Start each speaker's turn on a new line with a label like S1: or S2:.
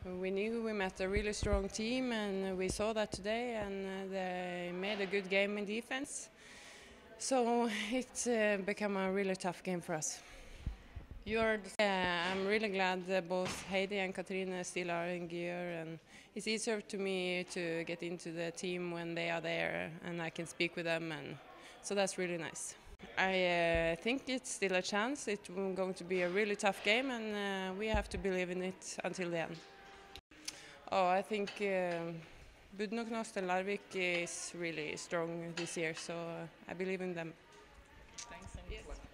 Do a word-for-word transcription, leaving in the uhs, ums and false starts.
S1: We knew we met a really strong team, and we saw that today, and they made a good game in defense. So it's uh, become a really tough game for us. You're yeah, I'm really glad that both Heidi and Katrine still are in gear, and it's easier to me to get into the team when they are there and I can speak with them, and so that's really nice. I uh, think it's still a chance. It's going to be a really tough game, and uh, we have to believe in it until the end. Oh, I think uh, Budnoknost and Larvik is really strong this year, so uh, I believe in them.
S2: Thanks. And yes.